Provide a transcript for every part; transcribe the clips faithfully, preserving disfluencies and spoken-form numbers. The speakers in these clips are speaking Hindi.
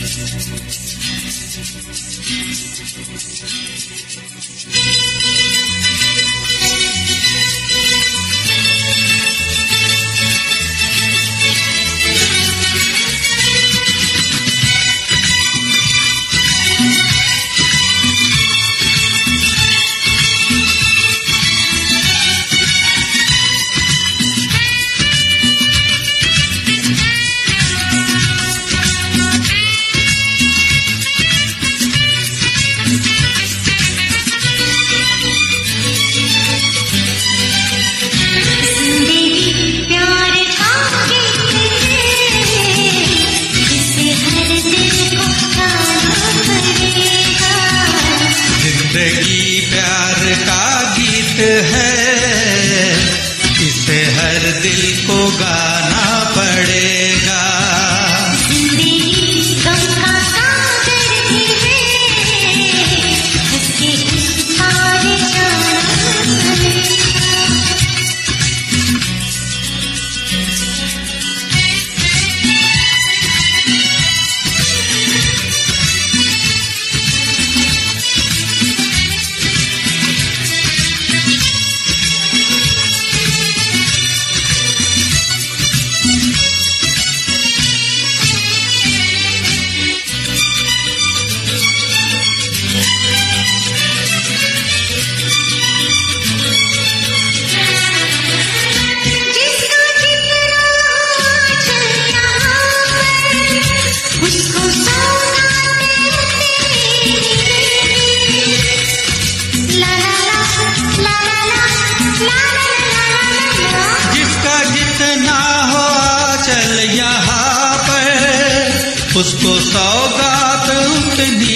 उसको सौगात उतनी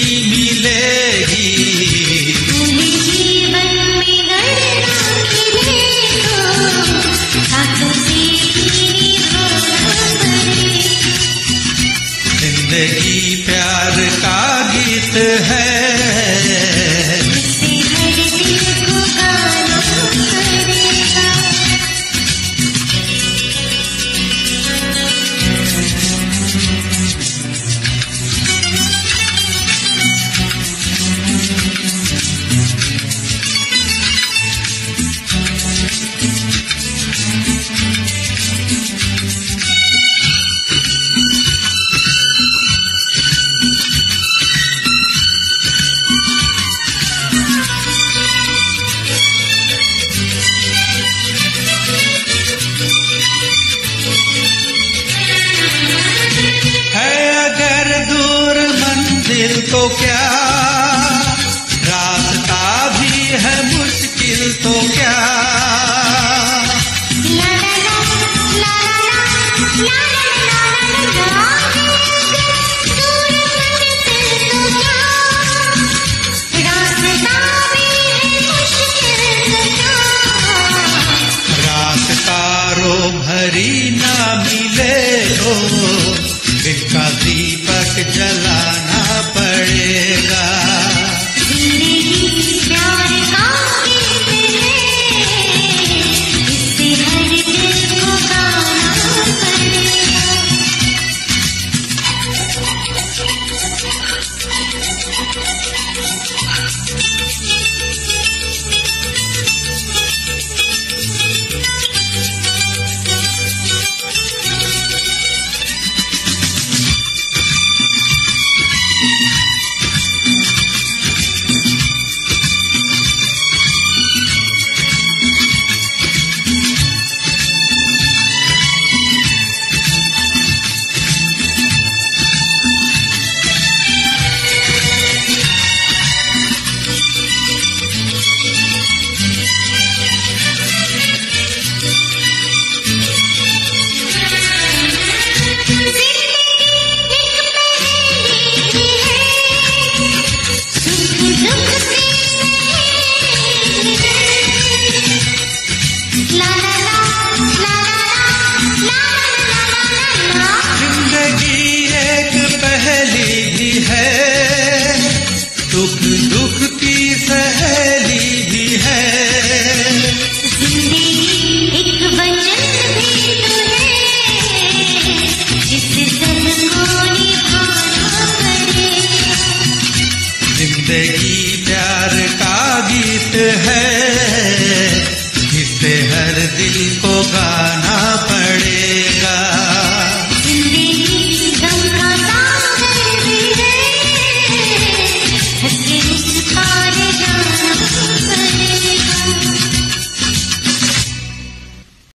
मिलेगी। तुम्हें जीवन में गणना मिलेगा, हाथों से निभाना पड़ेगा। जिंदगी प्यार का गीत है, इसे हर दिल को गाना पड़ेगा। दिल तो क्या रास्ता भी है मुश्किल तो क्या। ला ला ला ला ला ला ला ला दूर मंजिल तो क्या, रास्ता भी है मुश्किल तो क्या। रास्ता रो भरी ना मिले हो, दिल का दीपक जलाना पड़ेगा। जिंदगी प्यार का गीत है, इसे हर दिल को गाना पड़ेगा। दुख दुख की सहेली भी है, जिंदगी एक वचन भी तो है, जिसे सबको निभाना पड़ेगा। जिंदगी प्यार का गीत है, इसे हर दिल को गा